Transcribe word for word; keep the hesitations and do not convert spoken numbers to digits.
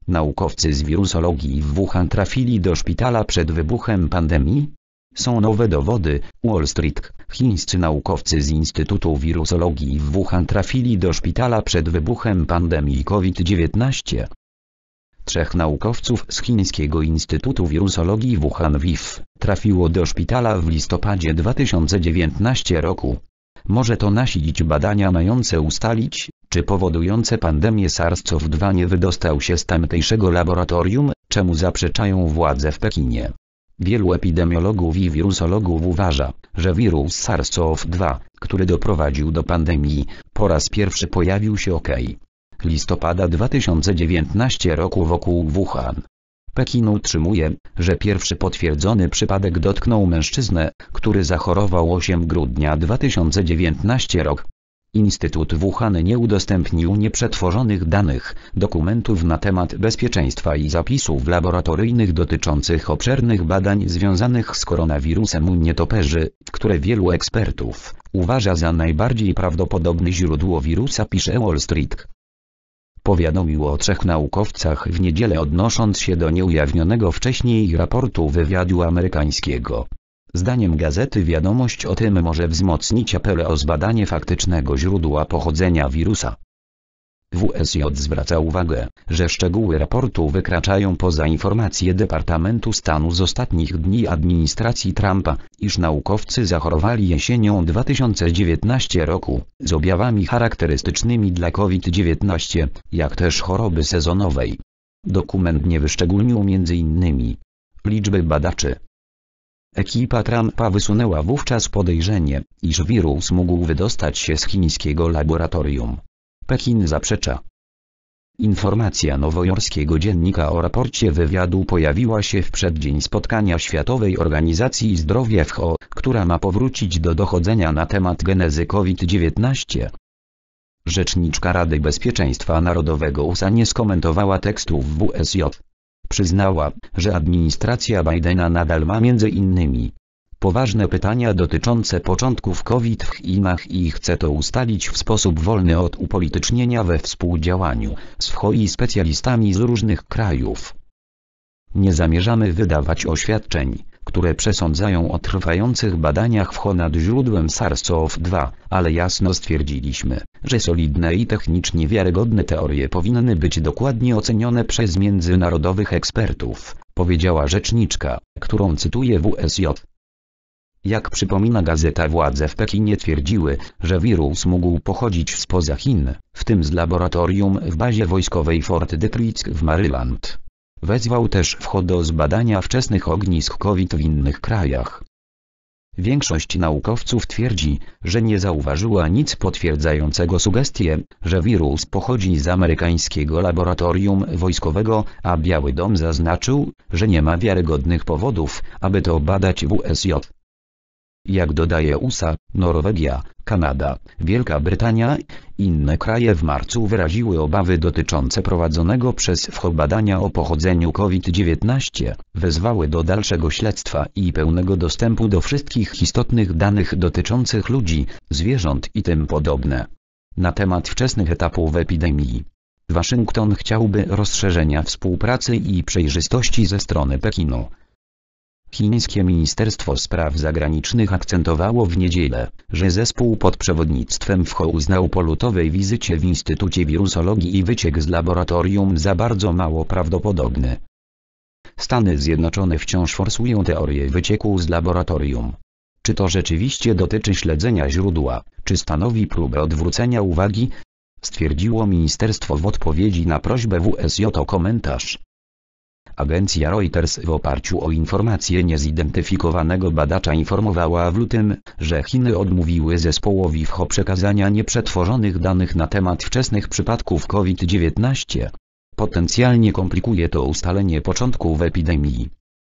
Naukowcy z wirusologii w Wuhan trafili do szpitala przed wybuchem pandemii? Są nowe dowody. Wall Street. Chińscy naukowcy z Instytutu Wirusologii w Wuhan trafili do szpitala przed wybuchem pandemii COVID dziewiętnaście. Trzech naukowców z Chińskiego Instytutu Wirusologii Wuhan W I W trafiło do szpitala w listopadzie dwa tysiące dziewiętnastego roku. Może to nasilić badania mające ustalić, czy powodujące pandemię SARS-CoV dwa nie wydostał się z tamtejszego laboratorium, czemu zaprzeczają władze w Pekinie. Wielu epidemiologów i wirusologów uważa, że wirus SARS-CoV dwa, który doprowadził do pandemii, po raz pierwszy pojawił się ok. listopada dwa tysiące dziewiętnastego roku wokół Wuhan. Pekin utrzymuje, że pierwszy potwierdzony przypadek dotknął mężczyznę, który zachorował osiemnastego grudnia dwa tysiące dziewiętnastego roku. Instytut Wuhan nie udostępnił nieprzetworzonych danych, dokumentów na temat bezpieczeństwa i zapisów laboratoryjnych dotyczących obszernych badań związanych z koronawirusem u nietoperzy, które wielu ekspertów uważa za najbardziej prawdopodobne źródło wirusa, pisze Wall Street. Powiadomił o trzech naukowcach w niedzielę, odnosząc się do nieujawnionego wcześniej raportu wywiadu amerykańskiego. Zdaniem gazety Wiadomość o tym może wzmocnić apele o zbadanie faktycznego źródła pochodzenia wirusa. W S J zwraca uwagę, że szczegóły raportu wykraczają poza informacje Departamentu Stanu z ostatnich dni administracji Trumpa, iż naukowcy zachorowali jesienią dwa tysiące dziewiętnastego roku z objawami charakterystycznymi dla COVID dziewiętnaście, jak też choroby sezonowej. Dokument nie wyszczególnił między innymi liczby badaczy. Ekipa Trumpa wysunęła wówczas podejrzenie, iż wirus mógł wydostać się z chińskiego laboratorium. Pekin zaprzecza. Informacja nowojorskiego dziennika o raporcie wywiadu pojawiła się w przeddzień spotkania Światowej Organizacji Zdrowia W H O, która ma powrócić do dochodzenia na temat genezy COVID dziewiętnaście. Rzeczniczka Rady Bezpieczeństwa Narodowego U S A nie skomentowała tekstów W S J. Przyznała, że administracja Bidena nadal ma między innymi poważne pytania dotyczące początków COVID w Chinach i chce to ustalić w sposób wolny od upolitycznienia we współdziałaniu z W H O i specjalistami z różnych krajów. Nie zamierzamy wydawać oświadczeń, które przesądzają o trwających badaniach W H O nad źródłem SARS-CoV dwa, ale jasno stwierdziliśmy, że solidne i technicznie wiarygodne teorie powinny być dokładnie ocenione przez międzynarodowych ekspertów, powiedziała rzeczniczka, którą cytuje W S J. Jak przypomina gazeta, władze w Pekinie twierdziły, że wirus mógł pochodzić spoza Chin, w tym z laboratorium w bazie wojskowej Fort Detrick w Maryland. Wezwał też W H O do zbadania wczesnych ognisk COVID w innych krajach. Większość naukowców twierdzi, że nie zauważyła nic potwierdzającego sugestie, że wirus pochodzi z amerykańskiego laboratorium wojskowego, a Biały Dom zaznaczył, że nie ma wiarygodnych powodów, aby to badać W S J. Jak dodaje U S A, Norwegia, Kanada, Wielka Brytania i inne kraje w marcu wyraziły obawy dotyczące prowadzonego przez W H O badania o pochodzeniu COVID dziewiętnaście, wezwały do dalszego śledztwa i pełnego dostępu do wszystkich istotnych danych dotyczących ludzi, zwierząt i tym podobne. Na temat wczesnych etapów epidemii. Waszyngton chciałby rozszerzenia współpracy i przejrzystości ze strony Pekinu. Chińskie Ministerstwo Spraw Zagranicznych akcentowało w niedzielę, że zespół pod przewodnictwem W H O uznał po lutowej wizycie w Instytucie Wirusologii i wyciek z laboratorium za bardzo mało prawdopodobny. Stany Zjednoczone wciąż forsują teorię wycieku z laboratorium. Czy to rzeczywiście dotyczy śledzenia źródła, czy stanowi próbę odwrócenia uwagi? Stwierdziło ministerstwo w odpowiedzi na prośbę W S J o komentarz. Agencja Reuters w oparciu o informacje niezidentyfikowanego badacza informowała w lutym, że Chiny odmówiły zespołowi W H O przekazania nieprzetworzonych danych na temat wczesnych przypadków COVID dziewiętnaście. Potencjalnie komplikuje to ustalenie początków epidemii.